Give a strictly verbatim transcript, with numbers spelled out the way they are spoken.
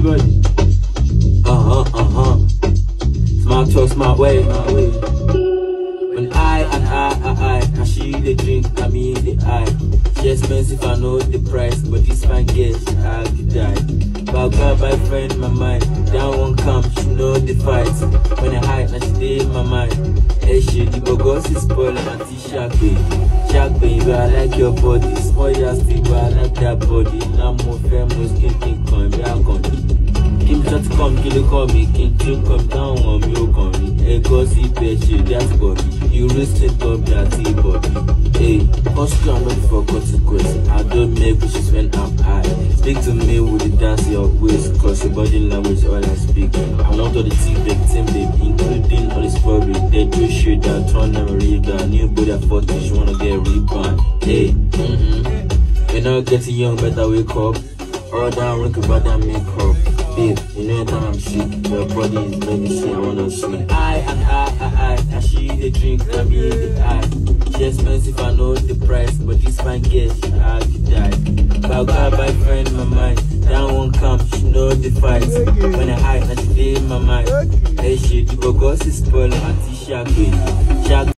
everybody. Uh-huh, uh-huh. Smart talk, smart way, my way. When I and I, I, I, and she the drink, I mean the I. She expensive, I know the price, but this fine girl, she had to die. But God, my friend, my mind, down one come, she know the fight. When I hide, now she stay in my mind. Hey shit, the bogos is spoiling my t-shirt, baby. Shark baby, I like your body. Small ya stick, but I like that body. Now more famous, king king come, be a con. Kim chat come, kill you call me, king you come down on me, you call me. Hey, go see shit, that's body. You risk it, go be a T-body. Hey, first I'm ready for consequence. I don't make wishes when I'm high. Speak to me with the dance your waist, cause your body language all I speak. I want all the team, team, baby, including all this probably. They do shit that turn them read that new body at forty, she wanna get rebound. Hey, mm-hmm. You're not getting young, better wake up. All down, wake up, bad and make up. Babe, you know that I'm sick. Your body is making shit, I wanna see. I and I, I, I, and she the drink, I mean the I. She expensive, I know the price, but this fine girl, she had to die. But God, my friend, my mind, down one come, she know the fight. When I hide, now she stay in my mind. Hey shit, the bogos is spoiling my t-shirt, baby.